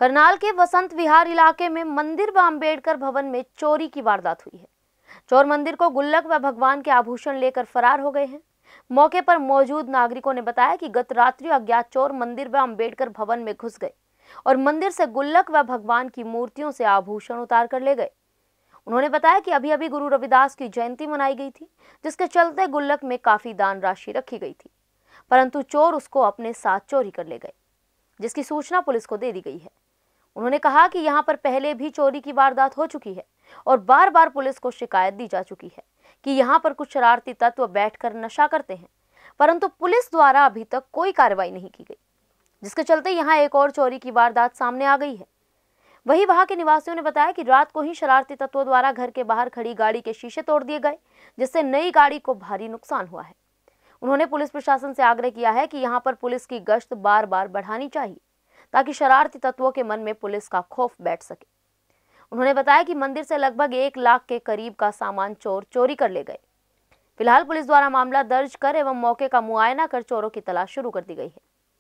करनाल के वसंत विहार इलाके में मंदिर व अंबेडकर भवन में चोरी की वारदात हुई है। चोर मंदिर को गुल्लक व भगवान के आभूषण लेकर फरार हो गए हैं। मौके पर मौजूद नागरिकों ने बताया कि गत रात्रि अज्ञात चोर मंदिर व अंबेडकर भवन में घुस गए और मंदिर से गुल्लक व भगवान की मूर्तियों से आभूषण उतार कर ले गए। उन्होंने बताया कि अभी अभी गुरु रविदास की जयंती मनाई गई थी, जिसके चलते गुल्लक में काफी दान राशि रखी गई थी, परंतु चोर उसको अपने साथ चोरी कर ले गए, जिसकी सूचना पुलिस को दे दी गई है। उन्होंने कहा कि यहां पर पहले भी चोरी की वारदात हो चुकी है और बार बार पुलिस को शिकायत दी जा चुकी है कि यहां पर कुछ शरारती तत्व बैठकर नशा करते हैं, परंतु पुलिस द्वारा अभी तक कोई कार्रवाई नहीं की गई, जिसके चलते यहां एक और चोरी की वारदात सामने आ गई है। वहीं वहां के निवासियों ने बताया कि रात को ही शरारती तत्वों द्वारा घर के बाहर खड़ी गाड़ी के शीशे तोड़ दिए गए, जिससे नई गाड़ी को भारी नुकसान हुआ है। उन्होंने पुलिस प्रशासन से आग्रह किया है कि यहां पर पुलिस की गश्त बार बार बढ़ानी चाहिए, ताकि शरारती तत्वों के मन में पुलिस का खौफ बैठ सके। उन्होंने बताया कि मंदिर से लगभग 1 लाख के करीब का सामान चोर चोरी कर ले गए। फिलहाल पुलिस द्वारा मामला दर्ज कर एवं मौके का मुआयना कर चोरों की तलाश शुरू कर दी गई है।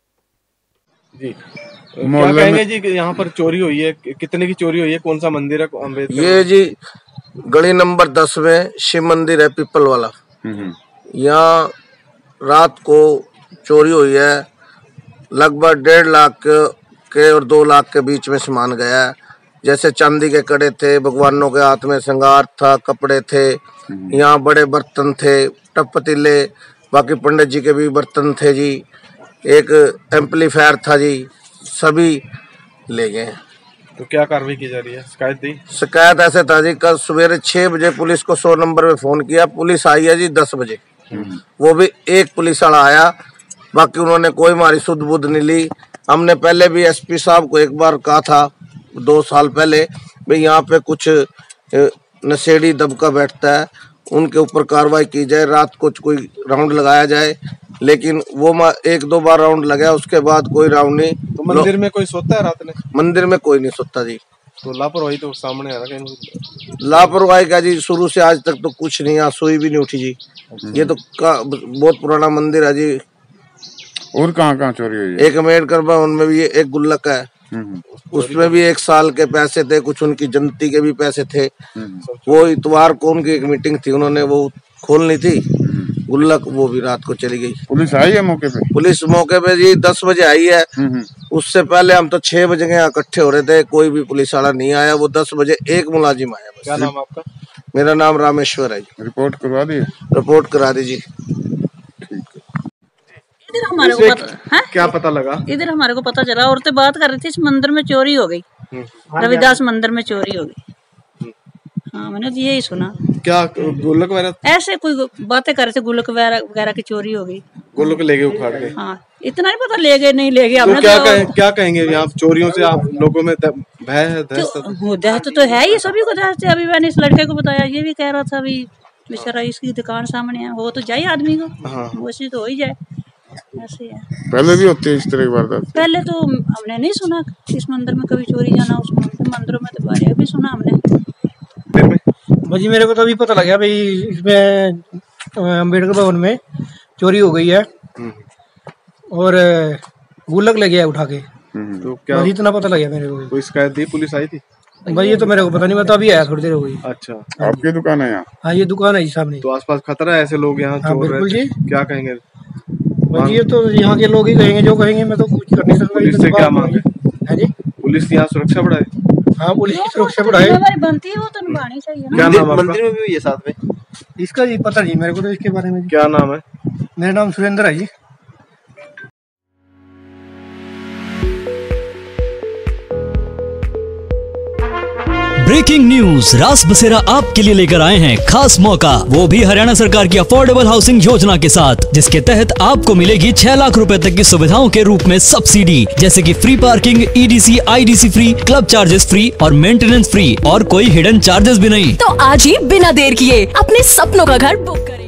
जी, क्या कहेंगे जी, यहाँ पर चोरी हुई है, कितने की चोरी हुई है, कौन सा मंदिर है अम्बेडकर? ये जी गली नंबर 10 में शिव मंदिर है, पीपल वाला। यहाँ रात को चोरी हुई है, लगभग 1.5 लाख के और 2 लाख के बीच में सामान गया है। जैसे चांदी के कड़े थे, भगवानों के हाथ में श्रृंगार था, कपड़े थे, यहाँ बड़े बर्तन थे, टप पतीले, बाकी पंडित जी के भी बर्तन थे जी, एक एम्पलीफायर था जी, सभी ले गए। तो क्या कार्रवाई की जा रही है? शिकायत दी? शिकायत ऐसे था जी, कल सवेरे 6 बजे पुलिस को 100 नंबर पे फोन किया, पुलिस आई है जी 10 बजे। वो भी एक पुलिस वाला आया, बाकी उन्होंने कोई हमारी सुध बुध नहीं ली। हमने पहले भी एसपी साहब को एक बार कहा था 2 साल पहले, भाई यहाँ पे कुछ नशेड़ी दबका बैठता है, उनके ऊपर कार्रवाई की जाए, रात को कोई राउंड लगाया जाए, लेकिन वो 1-2 बार राउंड लगा, उसके बाद कोई राउंड नहीं। तो मंदिर में कोई सोता है रात में? मंदिर में कोई नहीं सोता जी। तो लापरवाही तो सामने आ रहा है। लापरवाही का जी शुरू से आज तक तो कुछ नहीं, यहाँ सुई भी नहीं उठी जी। ये तो बहुत पुराना मंदिर है जी। और कहाँ चोरी हुई है? एक अम्बेडकर भवन में भी एक गुल्लक है, उसमें भी 1 साल के पैसे थे, कुछ उनकी जनती के भी पैसे थे। वो इतवार को उनकी एक मीटिंग थी, उन्होंने वो खोलनी थी गुल्लक, वो भी रात को चली गई। पुलिस आई है मौके पे? पुलिस मौके पे जी 10 बजे आई है। उससे पहले हम तो 6 बजे यहाँ इकट्ठे हो रहे थे, कोई भी पुलिस वाला नहीं आया। वो 10 बजे एक मुलाजिम आया। क्या नाम आपका? मेरा नाम रामेश्वर है जी। रिपोर्ट करवा दी? रिपोर्ट करा दी जी। इधर हमारे को पता है, क्या पता लगा? इधर हमारे को पता चला, औरतें बात कर रही थी, इस मंदिर में चोरी हो गई, रविदास मंदिर में चोरी हो गई। हाँ, मैंने तो यही सुना। क्या गुल्लक वगैरह? ऐसे कोई बातें कर रहे थे, गुल्लक वगैरह की चोरी हो गई। गुल्लक ले गए उखाड़ के? हाँ, इतना नहीं पता ले गए नहीं ले गए। तो क्या कहेंगे यहाँ चोरियों से आप लोगों में भय है? दहशत तो है ही, सभी को दहशत है। अभी मैंने इस लड़के को बताया, ये भी कह रहा था अभी बेचारा इसकी दुकान सामने है, वो तो जाए आदमी को। हाँ। वो ऐसी तो हो ही जाए, ऐसे है। पहले भी होती है इस तरह की वारदात? पहले तो हमने नहीं सुना इस मंदिर में कभी चोरी जाना, उस मंदिरों में तो बारे भी सुना हमने। भाजी मेरे को तो अभी पता लगा भाई, इसमें अम्बेडकर भवन में चोरी हो गई है और गुल्लक ले गया उठा के। तो क्या इतना पता लगा मेरे को? कोई शिकायत दी? पुलिस आई थी? भाई ये तो मेरे को पता नहीं, मैं तो अभी आया, थोड़ी देर हो गई। अच्छा, आपकी दुकान है यहाँ? हाँ, ये दुकान है जी सामने। तो आसपास खतरा है, ऐसे लोग यहाँ चोर बिल्कुल जी। क्या कहेंगे? भाई ये तो यहाँ के लोग ही कहेंगे, जो कहेंगे, मैं तो कुछ कर नहीं सकता। पुलिस से क्या मांगे है जी? पुलिस यहाँ सुरक्षा बढ़ाए? हाँ, पुलिस की सुरक्षा बढ़ाए बनती है, वो तो निभानी चाहिए ना। क्या नाम है? मंदिर में भी हुई है साथ में? इसका जी पता नहीं मेरे को तो इसके बारे में। क्या नाम है? मेरा नाम सुरेंद्र है जी। ब्रेकिंग न्यूज, रास बसेरा आपके लिए लेकर आए हैं खास मौका, वो भी हरियाणा सरकार की अफोर्डेबल हाउसिंग योजना के साथ, जिसके तहत आपको मिलेगी 6 लाख रुपए तक की सुविधाओं के रूप में सब्सिडी, जैसे कि free parking, EDC, IDC free, club charges free और मेंटेनेंस फ्री, और कोई हिडन चार्जेस भी नहीं। तो आज ही बिना देर किए अपने सपनों का घर बुक करें।